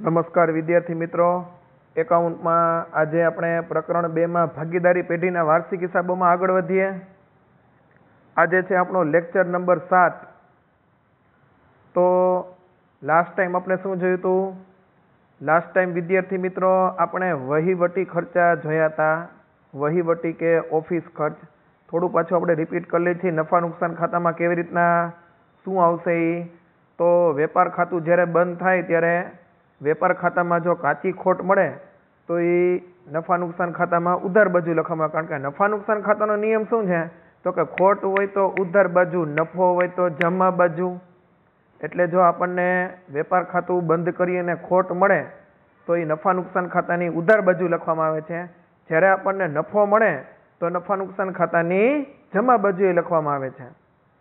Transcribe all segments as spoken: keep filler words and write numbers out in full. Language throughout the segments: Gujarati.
નમસ્કાર વિદ્યાર્થી મિત્રો, એકાઉન્ટમાં આજે આપણે પ્રકરણ બે માં ભાગીદારી પેઢીના વાર્ષિક હિસાબોમાં આગળ વધીએ. આજે છે આપણો લેક્ચર નંબર સાત. તો લાસ્ટ ટાઈમ આપણે શું જોયું હતું? લાસ્ટ ટાઈમ વિદ્યાર્થી મિત્રો આપણે વહીવટી ખર્ચા જોયા હતા. વહીવટી કે ઓફિસ ખર્ચ થોડું પાછું આપણે રિપીટ કરી લઈએ છીએ. નફા નુકસાન ખાતામાં કેવી રીતના શું આવશે એ. તો વેપાર ખાતું જ્યારે બંધ થાય ત્યારે વેપાર ખાતામાં જો કાચી ખોટ મળે તો એ નફા નુકસાન ખાતામાં ઉધાર બાજુ લખવામાં, કારણ કે નફા નુકસાન ખાતાનો નિયમ શું છે? તો કે ખોટ હોય તો ઉધાર બાજુ, નફો હોય તો જમા બાજુ. એટલે જો આપણને વેપાર ખાતું બંધ કરી અને ખોટ મળે તો એ નફા નુકસાન ખાતાની ઉધાર બાજુ લખવામાં આવે છે. જ્યારે આપણને નફો મળે તો નફા નુકસાન ખાતાની જમા બાજુએ લખવામાં આવે છે.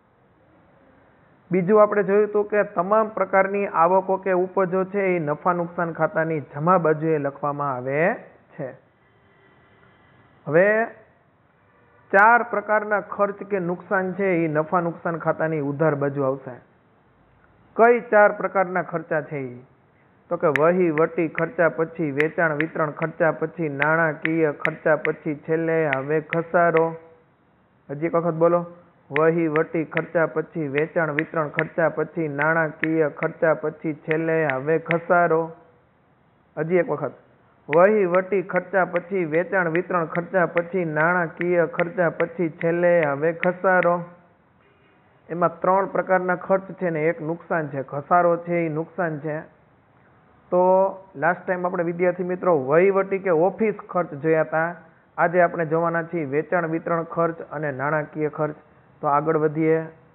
બીજું આપણે જોયું હતું કે તમામ પ્રકારની આવકો કે ઉપજો છે એ નફા નુકસાન ખાતાની જમા બાજુએ લખવામાં આવે છે. હવે ચાર પ્રકારના ખર્ચ કે નુકસાન છે એ નફા નુકસાન ખાતાની ઉધાર બાજુ આવશે. કઈ ચાર પ્રકારના ખર્ચા છે એ? તો કે વહીવટી ખર્ચા, પછી વેચાણ વિતરણ ખર્ચા, પછી નાણાકીય ખર્ચા, પછી છેલ્લે હવે ઘસારો. હજી એક વખત બોલો. વહીવટી ખર્ચા, પછી વેચાણ વિતરણ ખર્ચા, પછી નાણાકીય ખર્ચા, પછી છેલ્લે હવે ઘસારો. હજી એક વખત. વહીવટી ખર્ચા, પછી વેચાણ વિતરણ ખર્ચા, પછી નાણાકીય ખર્ચા, પછી છેલ્લે હવે ઘસારો. એમાં ત્રણ પ્રકારના ખર્ચ છે ને એક નુકસાન છે. ઘસારો છે એ નુકસાન છે. તો લાસ્ટ ટાઈમ આપણે વિદ્યાર્થી મિત્રો વહીવટી કે ઓફિસ ખર્ચ જોયા હતા. આજે આપણે જોવાના છીએ વેચાણ વિતરણ ખર્ચ અને નાણાકીય ખર્ચ. તો આગળ વધીએ.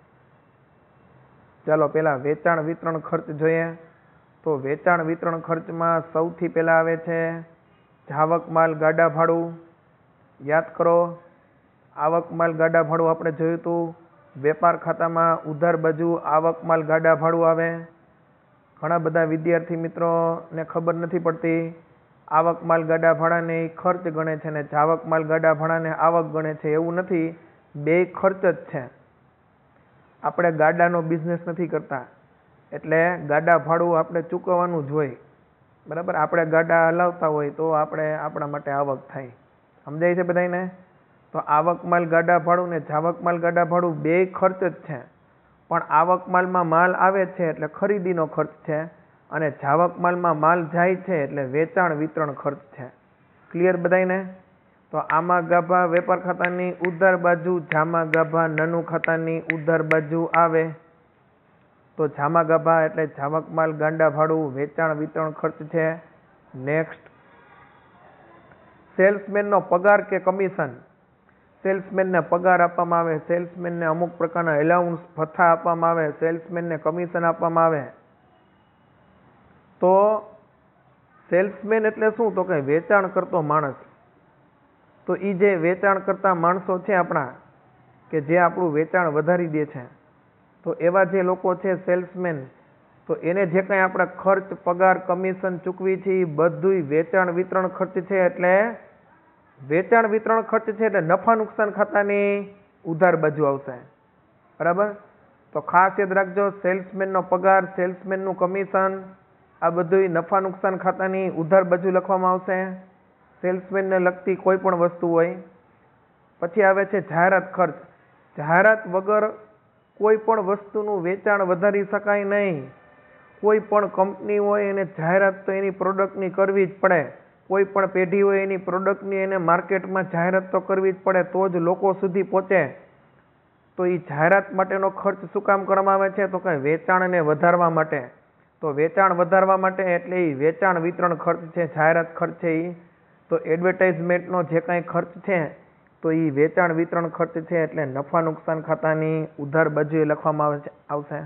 ચાલો પહેલા વેચાણ વિતરણ ખર્ચ જોઈએ. તો વેચાણ વિતરણ ખર્ચમાં સૌથી પહેલા આવે છે જાવક માલ ગાડા ભાડું. યાદ કરો, આવક માલ ગાડા ભાડું આપણે જોયું હતું. વેપાર ખાતામાં ઉધાર બાજુ આવક માલ ગાડા ભાડું આવે. ઘણા બધા વિદ્યાર્થી મિત્રોને ખબર નથી પડતી. આવક માલ ગાડા ભાડાને ખર્ચ ગણે છે ને જાવક માલ ગાડા ભાડાને આવક ગણે છે. એવું નથી, બે ખર્ચ જ છે. આપણે ગાડાનો બિઝનેસ નથી કરતા એટલે ગાડા ભાડું આપણે ચૂકવવાનું જ હોય. બરાબર, આપણે ગાડા હલાવતા હોય તો આપણે આપણા માટે આવક થાય. સમજાય છે બધાને? તો આવક માલ ગાડા ભાડું ને જાવક માલ ગાડા ભાડું બે ખર્ચ જ છે. પણ આવક માલમાં માલ આવે છે એટલે ખરીદીનો ખર્ચ છે, અને જાવક માલમાં માલ જાય છે એટલે વેચાણ વિતરણ ખર્ચ છે. ક્લિયર બધાને? તો આમાં ગાભા વેપાર ખાતાની ઉધાર બાજુ, જામા ગાભા નાનું ખાતાની ઉધાર બાજુ આવે. તો જામા ગાભા એટલે જાવક માલ ગાંડા ભાડું વેચાણ વિતરણ ખર્ચ છે. નેક્સ્ટ, સેલ્સમેનનો પગાર કે કમિશન. સેલ્સમેનને પગાર આપવામાં આવે, સેલ્સમેનને અમુક પ્રકારના એલાઉન્સ ભથ્થા આપવામાં આવે, સેલ્સમેનને કમિશન આપવામાં આવે. તો સેલ્સમેન એટલે શું? તો કે વેચાણ કરતો માણસ. તો એ જે વેચાણ કરતા માણસો છે આપણા, કે જે આપણું વેચાણ વધારી દે છે, તો એવા જે લોકો છે સેલ્સમેન, તો એને જે કંઈ આપણે ખર્ચ, પગાર, કમિશન ચૂકવી છે એ બધું વેચાણ વિતરણ ખર્ચ છે. એટલે વેચાણ વિતરણ ખર્ચ છે એટલે નફા નુકસાન ખાતાની ઉધાર બાજુ આવશે. બરાબર? તો ખાસ યાદ રાખજો, સેલ્સમેનનો પગાર, સેલ્સમેનનું કમિશન, આ બધું નફા નુકસાન ખાતાની ઉધાર બાજુ લખવામાં આવશે. સેલ્સમેનને લગતી કોઈ પણ વસ્તુ હોય. પછી આવે છે જાહેરાત ખર્ચ. જાહેરાત વગર કોઈ પણ વસ્તુનું વેચાણ વધારી શકાય નહીં. કોઈ પણ કંપની હોય એને જાહેરાત તો એની પ્રોડક્ટની કરવી જ પડે. કોઈ પણ પેઢી હોય એની પ્રોડક્ટની એને માર્કેટમાં જાહેરાત તો કરવી જ પડે, તો જ લોકો સુધી પહોંચે. તો એ જાહેરાત માટેનો ખર્ચ શું કામ કરવામાં આવે છે? તો કે વેચાણને વધારવા માટે. તો વેચાણ વધારવા માટે એટલે એ વેચાણ વિતરણ ખર્ચ છે, જાહેરાત ખર્ચ છે એ. તો એડવર્ટાઇઝમેન્ટનો જે કાંઈ ખર્ચ છે તો એ વેચાણ વિતરણ ખર્ચ છે. એટલે નફા નુકસાન ખાતાની ઉધાર બાજુએ લખવામાં આવે છે આવશે.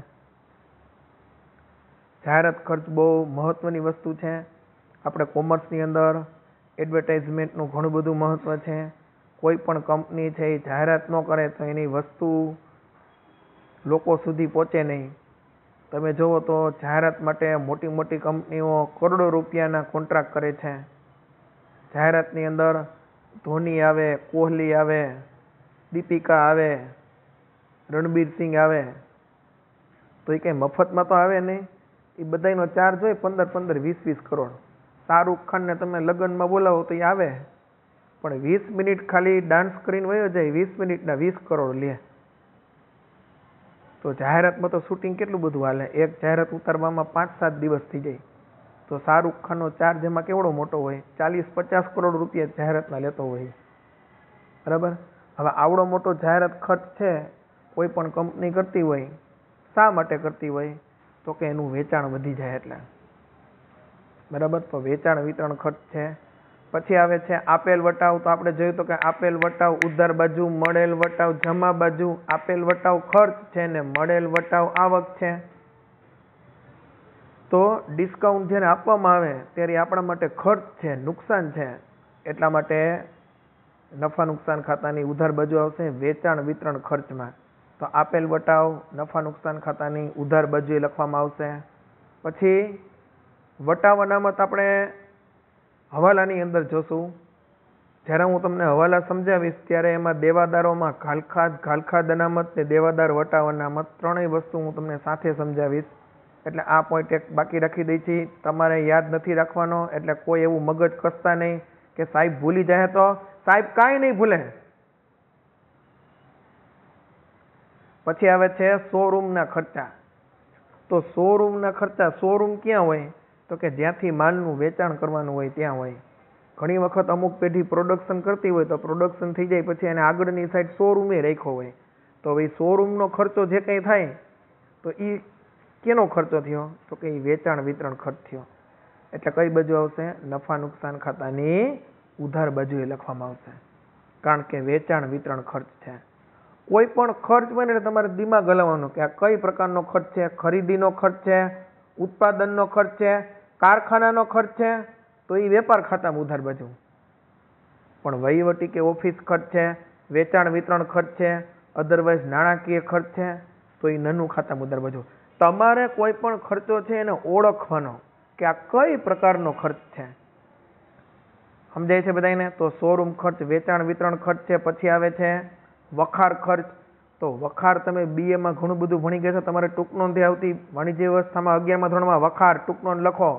જાહેરાત ખર્ચ બહુ મહત્વની વસ્તુ છે. આપણે કોમર્સની અંદર એડવર્ટાઇઝમેન્ટનું ઘણું બધું મહત્વ છે. કોઈ પણ કંપની છે એ જાહેરાત ન કરે તો એની વસ્તુ લોકો સુધી પહોંચે નહીં. તમે જુઓ તો જાહેરાત માટે મોટી મોટી કંપનીઓ કરોડો રૂપિયાના કોન્ટ્રાક્ટ કરે છે. જાહેરાતની અંદર ધોની આવે, કોહલી આવે, દીપિકા આવે, રણબીર સિંહ આવે. તો એ કંઈ મફતમાં તો આવે નહીં. એ બધાનો ચાર્જ હોય પંદર પંદર વીસ વીસ કરોડ. શાહરૂખ ખાનને તમે લગ્નમાં બોલાવો તો એ આવે, પણ વીસ મિનિટ ખાલી ડાન્સ કરીને વયો જાય, વીસ મિનિટના વીસ કરોડ લે. તો જાહેરાતમાં તો શૂટિંગ કેટલું બધું હાલે, એક જાહેરાત ઉતારવામાં પાંચ સાત દિવસ થઈ જાય. તો શાહરૂખ ખાનનો ચાર્જ એમાં કેવડો મોટો હોય, ચાલીસ પચાસ કરોડ રૂપિયા જાહેરાતના લેતો હોય. બરાબર. હવે આવડો મોટો જાહેરાત ખર્ચ છે કોઈ પણ કંપની કરતી હોય, શા માટે કરતી હોય? તો કે એનું વેચાણ વધી જાય એટલે. બરાબર. તો વેચાણ વિતરણ ખર્ચ છે. પછી આવે છે આપેલ વટાવ. તો આપણે જોયું તો કે આપેલ વટાવ ઉધાર બાજુ, મળેલ વટાવ જમા બાજુ. આપેલ વટાવ ખર્ચ છે ને મળેલ વટાવ આવક છે. તો ડિસ્કાઉન્ટ જ્યારે આપવામાં આવે ત્યારે આપણા માટે ખર્ચ છે, નુકસાન છે. એટલા માટે નફા નુકસાન ખાતાની ઉધાર બાજુ આવશે વેચાણ વિતરણ ખર્ચમાં. તો આપેલ વટાવ નફા નુકસાન ખાતાની ઉધાર બાજુએ લખવામાં આવશે. પછી વટાવ અનામત આપણે હવાલાની અંદર જોશું. જ્યારે હું તમને હવાલા સમજાવીશ ત્યારે એમાં દેવાદારોમાં ઘાલખાદ ઘાલખાદ અનામત ને દેવાદાર વટાવ અનામત ત્રણેય વસ્તુ હું તમને સાથે સમજાવીશ. એટલે આ પોઈન્ટ એક બાકી રાખી દઈ છીએ. તમારે યાદ નથી રાખવાનો, એટલે કોઈ એવું મગજ કસતા નહીં કે સાહેબ ભૂલી જાય. તો સાહેબ કાંઈ નહીં ભૂલે. પછી આવે છે શોરૂમના ખર્ચા. તો શોરૂમના ખર્ચા, શોરૂમ ક્યાં હોય? તો કે જ્યાંથી માલનું વેચાણ કરવાનું હોય ત્યાં હોય. ઘણી વખત અમુક પેઢી પ્રોડક્શન કરતી હોય તો પ્રોડક્શન થઈ જાય પછી એને આગળની સાઈડ શોરૂમે રાખ્યો હોય. તો હવે શોરૂમનો ખર્ચો જે કંઈ થાય તો એ કેનો ખર્ચો થયો? તો કે એ વેચાણ વિતરણ ખર્ચ થયો. એટલે કઈ બાજુ આવશે? નફા નુકસાન ખાતાની ઉધાર બાજુએ લખવામાં આવશે, કારણ કે વેચાણ વિતરણ ખર્ચ છે. કોઈ પણ ખર્ચ હોય ને એટલે તમારે દિમાગ હલાવવાનો કે આ કઈ પ્રકારનો ખર્ચ છે. ખરીદીનો ખર્ચ છે, ઉત્પાદનનો ખર્ચ છે, કારખાનાનો ખર્ચ છે, તો એ વેપાર ખાતામાં ઉધાર બાજુ. પણ વહીવટી કે ઓફિસ ખર્ચ છે, વેચાણ વિતરણ ખર્ચ છે, અધરવાઇઝ નાણાકીય ખર્ચ છે, તો એ નાનું ખાતામાં ઉધાર બાજુ. તમારે કોઈ પણ ખર્ચો છે એને ઓળખવાનો કે આ કઈ પ્રકારનો ખર્ચ છે. સમજાય છે બધાને? તો શોરૂમ ખર્ચ વેચાણ વિતરણ ખર્ચ છે. પછી આવે છે વખાર ખર્ચ. તો વખાર તમે બી એમાં ઘણું બધું ભણી ગયા છો, તમારે ટૂંકનો નથી આવતી. વાણિજ્ય વ્યવસ્થામાં અગિયારમાં ધોરણમાં વખાર ટૂંકનો લખો.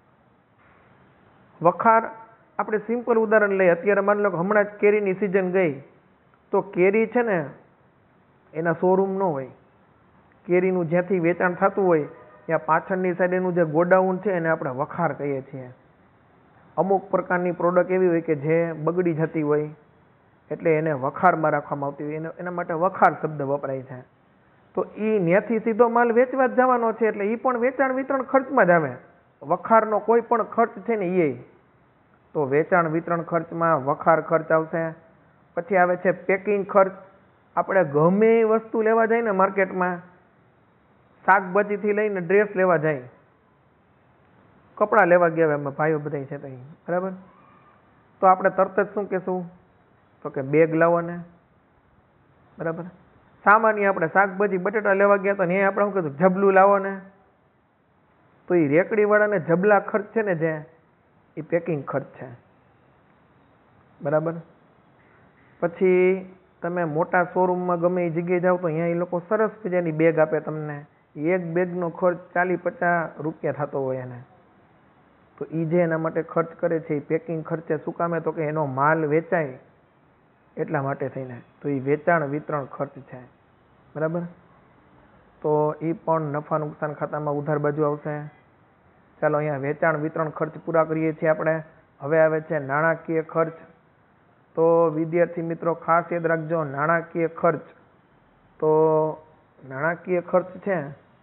વખાર આપણે સિમ્પલ ઉદાહરણ લઈએ. અત્યારે માની લો કે હમણાં જ કેરીની સિઝન ગઈ, તો કેરી છે ને એના શોરૂમ ન હોય. કેરીનું જ્યાંથી વેચાણ થતું હોય ત્યાં પાછળની સાઈડ એનું જે ગોડાઉન છે એને આપણે વખાર કહીએ છીએ. અમુક પ્રકારની પ્રોડક્ટ એવી હોય કે જે બગડી જતી હોય એટલે એને વખારમાં રાખવામાં આવતી હોય, એના માટે વખાર શબ્દ વપરાય છે. તો એ ત્યાંથી સીધો માલ વેચવા જ જવાનો છે એટલે એ પણ વેચાણ વિતરણ ખર્ચમાં જ આવે. વખારનો કોઈ પણ ખર્ચ છે ને એ, તો વેચાણ વિતરણ ખર્ચમાં વખાર ખર્ચ આવશે. પછી આવે છે પેકિંગ ખર્ચ. આપણે ગમે એ વસ્તુ લેવા જાય ને માર્કેટમાં, શાકભાજીથી લઈને ડ્રેસ લેવા જાય, કપડાં લેવા ગયા એમાં ભાઈઓ બધા છે તો બરાબર, તો આપણે તરત જ શું કહેશું? તો કે બેગ લાવો ને. બરાબર. સામાન્ય આપણે શાકભાજી બટેટા લેવા ગયા તો ને આપણે શું કીધું? જબલું લાવો ને. તો એ રેકડીવાળાને જબલા ખર્ચ છે ને જે એ પેકિંગ ખર્ચ છે. બરાબર. પછી તમે મોટા શોરૂમમાં ગમે એ જગ્યાએ જાઓ તો અહીંયા એ લોકો સરસ મજાની બેગ આપે તમને. એક બેગનો ખર્ચ ચાલીસ પચાસ રૂપિયા થતો હોય એને. તો એ જે એના માટે ખર્ચ કરે છે એ પેકિંગ ખર્ચે શું કામે? તો કે એનો માલ વેચાય એટલા માટે થઈને. તો એ વેચાણ વિતરણ ખર્ચ છે. બરાબર. તો એ પણ નફા નુકસાન ખાતામાં ઉધાર બાજુ આવશે. ચાલો અહીંયા વેચાણ વિતરણ ખર્ચ પૂરા કરીએ છીએ આપણે. હવે આવે છે નાણાકીય ખર્ચ. તો વિદ્યાર્થી મિત્રો ખાસ યાદ રાખજો, નાણાકીય ખર્ચ. તો નાણાકીય ખર્ચ છે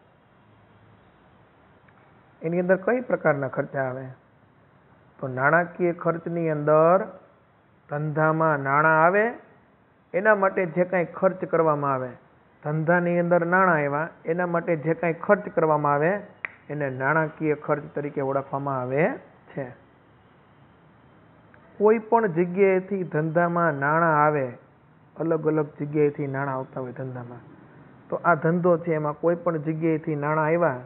એની અંદર કઈ પ્રકારના ખર્ચા આવે? તો નાણાકીય ખર્ચની અંદર ધંધામાં નાણાં આવે એના માટે જે કાંઈ ખર્ચ કરવામાં આવે, ધંધાની અંદર નાણાં આવ્યા એના માટે જે કાંઈ ખર્ચ કરવામાં આવે એને નાણાકીય ખર્ચ તરીકે ઓળખવામાં આવે છે. કોઈ પણ જગ્યાએથી ધંધામાં નાણાં આવે, અલગ અલગ જગ્યાએથી નાણાં આવતા હોય ધંધામાં, તો આ ધંધો છે એમાં કોઈ પણ જગ્યાએથી નાણાં આવ્યા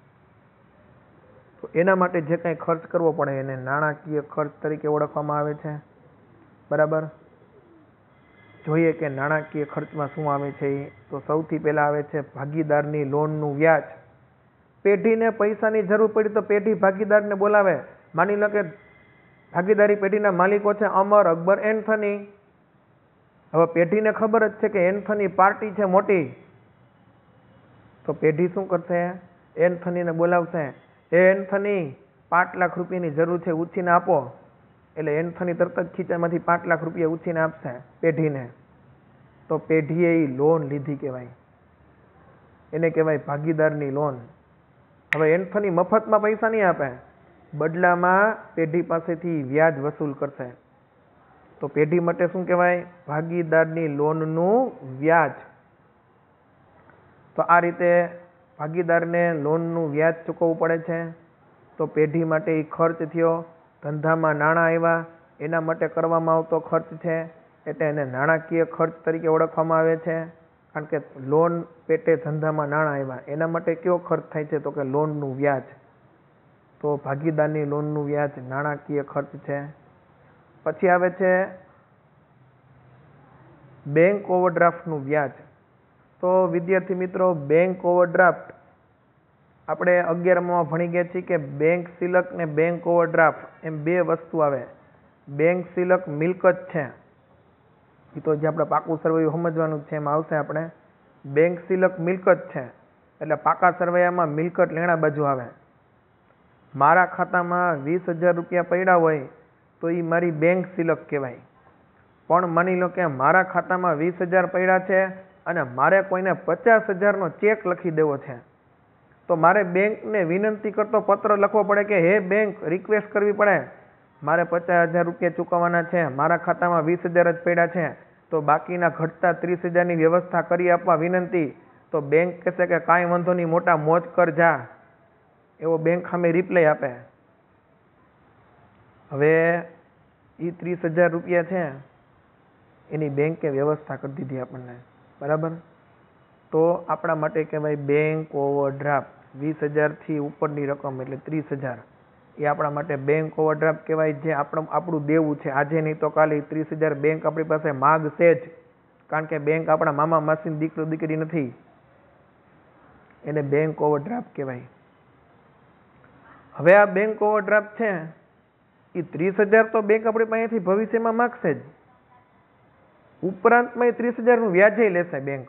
તો એના માટે જે કાંઈ ખર્ચ કરવો પડે એને નાણાકીય ખર્ચ તરીકે ઓળખવામાં આવે છે. બરાબર. જોઈએ કે નાણાકીય ખર્ચમાં શું આવે છે. તો સૌથી પહેલા આવે છે ભાગીદારની લોનનું વ્યાજ. પેઢીને પૈસાની જરૂર પડી તો પેઢી ભાગીદારને બોલાવે. માની લો કે ભાગીદારી પેઢીના માલિકો છે અમર, અકબર, એન્થની. હવે પેઢીને ખબર જ છે કે એન્થની પાર્ટી છે મોટી, તો પેઢી શું કરશે? એન્થનીને બોલાવશે. એ એન્થની, પાંચ લાખ રૂપિયાની જરૂર છે, ઉછીને આપો. એટલે એન્થની તરત જ ખીચામાંથી પાંચ લાખ રૂપિયા ઉછીને આપશે પેઢીને. તો પેઢીએ એ લોન લીધી કહેવાય, એને કહેવાય ભાગીદારની લોન. હવે એન્થની મફતમાં પૈસા નહીં આપે, બદલામાં પેઢી પાસેથી વ્યાજ વસૂલ કરશે. તો પેઢી માટે શું કહેવાય? ભાગીદારની લોનનું વ્યાજ. તો આ રીતે ભાગીદારને લોનનું વ્યાજ ચૂકવવું પડે છે. તો પેઢી માટે એ ખર્ચ થયો, ધંધામાં નાણાં આવ્યા, એના માટે કરવામાં આવતો ખર્ચ છે, એટલે એને નાણાકીય ખર્ચ તરીકે ઓળખવામાં આવે છે. કારણ કે લોન પેટે ધંધામાં નાણાં આવ્યા, એના માટે કયો ખર્ચ થાય છે? તો કે લોનનું વ્યાજ. તો ભાગીદારની લોનનું વ્યાજ નાણાકીય ખર્ચ છે. પછી આવે છે બેંક ઓવરડ્રાફ્ટનું વ્યાજ. તો વિદ્યાર્થી મિત્રો, બેંક ઓવરડ્રાફ્ટ આપણે અગિયારમાં ભણી ગયા છીએ કે બેંક સિલક ને બેંક ઓવરડ્રાફ્ટ એમ બે વસ્તુ આવે. બેંક સિલક મિલકત છે, એ તો જે આપણે પાકું સરવૈયું સમજવાનું છે એમાં આવશે. આપણે બેંક સિલક મિલકત છે, એટલે પાકા સરવૈયામાં મિલકત લેણા બાજુ આવે. મારા ખાતામાં વીસ હજાર રૂપિયા પડ્યા હોય તો એ મારી બેંક સિલક કહેવાય. પણ માની લો કે મારા ખાતામાં વીસ હજાર પડ્યા છે અને મારે કોઈને પચાસ હજારનો ચેક લખી દેવો છે, તો મારે બેંકને વિનંતી કરતો પત્ર લખવો પડે કે હે બેંક, રિક્વેસ્ટ કરવી પડે, મારે પચાસ હજાર રૂપિયા ચૂકવવાના છે, મારા ખાતામાં વીસ હજાર જ પડ્યા છે, તો બાકીના ઘટતા ત્રીસ હજારની વ્યવસ્થા કરી આપવા વિનંતી. તો બેંક કહેશે કે કાંઈ વાંધો નહીં, મોટા મોજ કર જા, એવો બેંક સામે રિપ્લાય આપે. હવે એ ત્રીસ હજાર રૂપિયા છે એની બેંકે વ્યવસ્થા કરી દીધી આપણને, બરાબર? તો આપણા માટે કહેવાય બેંક ઓવરડ્રાફ્ટ. વીસ હજારથી ઉપરની રકમ એટલે ત્રીસ હજાર એ આપણા માટે બેંક ઓવરડ્રાફ્ટ કહેવાય, જે આપણું આપણું દેવું છે. આજે નહીં તો કાલે ત્રીસ હજાર બેંક આપણી પાસે માગશે જ, કારણ કે બેંક આપણા મામા માસીની દીકરો દીકરી નથી. એને બેંક ઓવરડ્રાફ્ટ કહેવાય. હવે આ બેંક ઓવરડ્રાફ્ટ છે એ ત્રીસ હજાર તો બેંક આપણી પાસેથી ભવિષ્યમાં માગશે જ, ઉપરાંતમાં એ ત્રીસ હજારનું વ્યાજે લેશે બેંક.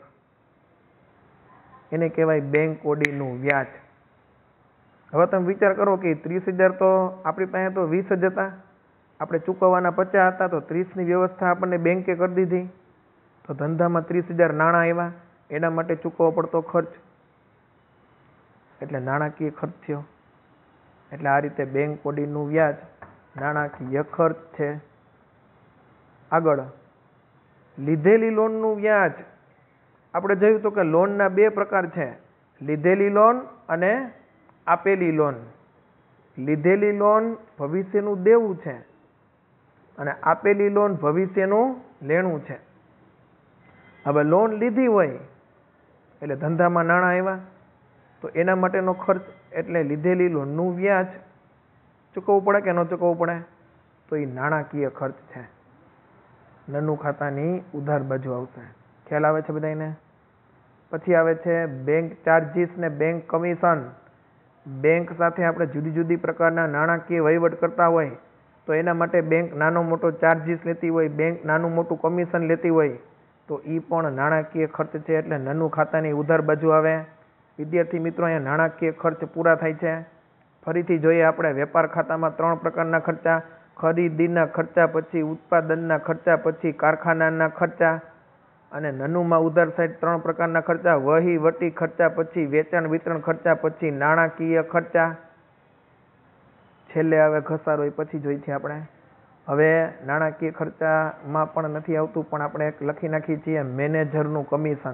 એને કહેવાય બેંક ઓડીનું વ્યાજ. હવે તમે વિચાર કરો કે ત્રીસ હજાર તો આપણી પાસે તો વીસ જ હતા, આપણે ચૂકવવાના પચાસ હતા, તો ત્રીસની વ્યવસ્થા આપણને બેંકે કરી દીધી. તો ધંધામાં ત્રીસ હજાર નાણાં આવ્યા, એના માટે ચૂકવવો પડતો ખર્ચ, એટલે નાણાકીય ખર્ચ થયો. એટલે આ રીતે બેંક ઓડીનું વ્યાજ નાણાકીય ખર્ચ છે. આગળ લીધેલી લોનનું વ્યાજ. આપણે જોયું તો કે લોનના બે પ્રકાર છે, લીધેલી લોન અને આપેલી લોન. લીધેલી લોન ભવિષ્યનું દેવું છે અને આપેલી લોન ભવિષ્યનું લેણું છે. હવે લોન લીધી હોય એટલે ધંધામાં નાણાં આવ્યા, તો એના માટેનો ખર્ચ એટલે લીધેલી લોનનું વ્યાજ ચૂકવવું પડે કે ન ચૂકવવું પડે? તો એ નાણાકીય ખર્ચ છે, નન્નું ખાતાની ઉધાર બાજુ આવશે. ખ્યાલ આવે છે બધાને? પછી આવે છે બેંક ચાર્જીસ ને બેંક કમિશન. બેંક સાથે આપણે જુદી જુદી પ્રકારના નાણાકીય વહીવટ કરતા હોય તો એના માટે બેંક નાનો મોટો ચાર્જીસ લેતી હોય, બેંક નાનું મોટું કમિશન લેતી હોય, તો એ પણ નાણાકીય ખર્ચ છે, એટલે નન્નું ખાતાની ઉધાર બાજુ આવે. વિદ્યાર્થી મિત્રો, અહીંયા નાણાકીય ખર્ચ પૂરા થાય છે. ફરીથી જોઈએ આપણે વેપાર ખાતામાં ત્રણ પ્રકારના ખર્ચા: ખરીદીના ખર્ચા, પછી ઉત્પાદનના ખર્ચા, પછી કારખાનાના ખર્ચા. અને નન્નુમાં ઉધાર સાઈડ ત્રણ પ્રકારના ખર્ચા: વહીવટી ખર્ચા, પછી વેચાણ વિતરણ ખર્ચા, પછી નાણાકીય ખર્ચા. છેલ્લે આવે ઘસારો, એ પછી જોઈ છે આપણે. હવે નાણાકીય ખર્ચામાં પણ નથી આવતું, પણ આપણે એક લખી નાખીએ છીએ મેનેજરનું કમિશન.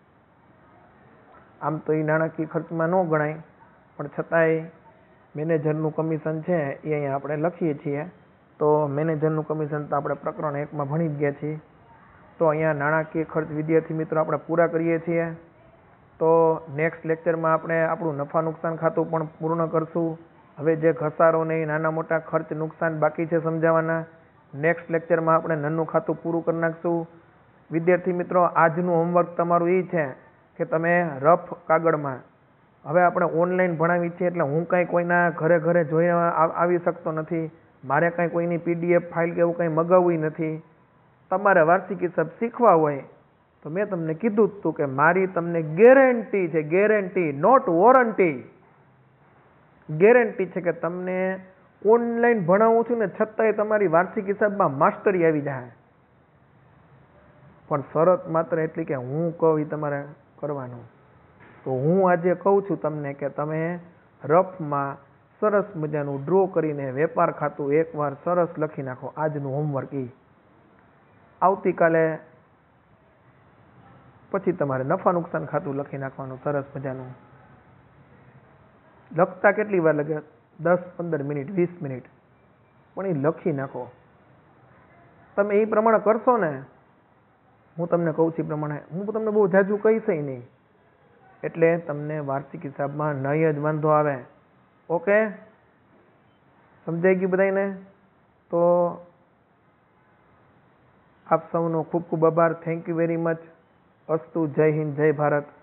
આમ તો એ નાણાકીય ખર્ચમાં ન ગણાય, પણ છતાંય મેનેજરનું કમિશન છે એ અહીંયા આપણે લખીએ છીએ. તો મેનેજરનું કમિશન તો આપણે પ્રકરણ એકમાં ભણી જ ગયા છીએ. તો અહીંયા નાણાકીય ખર્ચ વિદ્યાર્થી મિત્રો આપણે પૂરા કરીએ છીએ. તો નેક્સ્ટ લેક્ચરમાં આપણે આપણું નફા નુકસાન ખાતું પણ પૂર્ણ કરશું. હવે જે ઘસારો ને નાના મોટા ખર્ચ નુકસાન બાકી છે સમજાવવાના, નેક્સ્ટ લેક્ચરમાં આપણે નન્નું ખાતું પૂરું કરી નાખશું. વિદ્યાર્થી મિત્રો, આજનું હોમવર્ક તમારું એ છે કે તમે રફ કાગળમાં હવે આપણે ઓનલાઈન ભણાવી છીએ એટલે હું કાંઈ કોઈના ઘરે ઘરે જોઈ આવી શકતો નથી, મારે કાંઈ કોઈની પીડીએફ ફાઇલ કે એવું કંઈ મગાવવું નથી. તમારે વાર્ષિક હિસાબ શીખવા હોય તો મેં તમને કીધું જ હતું કે મારી તમને ગેરંટી છે, ગેરંટી નોટ વોરંટી, ગેરંટી છે કે તમને ઓનલાઈન ભણાવું છું ને છતાંય તમારી વાર્ષિક હિસાબમાં માસ્ટરી આવી જાય. પણ શરત માત્ર એટલી કે હું કહું એ તમારે કરવાનું. તો હું આજે કહું છું તમને કે તમે રફમાં સરસ મજાનું ડ્રો કરીને વેપાર ખાતું એકવાર સરસ લખી નાખો. આજનું હોમવર્ક એ આવતીકાલે પછી તમારે નફા નુકસાન ખાતું લખી નાખવાનું સરસ મજાનું. લખતા કેટલી વાર લાગે? દસ પંદર મિનિટ વીસ મિનિટ, પણ એ લખી નાખો. તમે એ પ્રમાણે કરશો ને, હું તમને કહું છું એ પ્રમાણે, હું તમને બહુ જાજુ કહીશ નહીં, એટલે તમને વાર્ષિક હિસાબમાં નહીં જ વાંધો આવે. ઓકે, સમજાઈ ગયું બધાને? તો આપ સૌનો ખૂબ ખૂબ આભાર. Thank you very much. અસ્તુ. જય હિન્દ, જય ભારત.